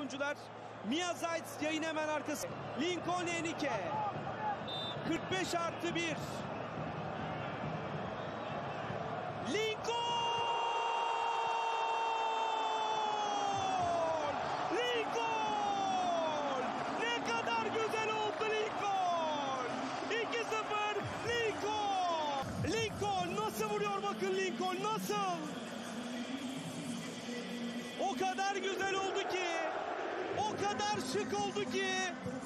oyuncular. Mia Zayt yayın hemen arkası. Lincoln Enike. 45+1. Lincoln! Lincoln! Ne kadar güzel oldu Lincoln! 2-0 Lincoln! Lincoln nasıl vuruyor bakın Lincoln nasıl? O kadar güzel oldu ki, o kadar şık oldu ki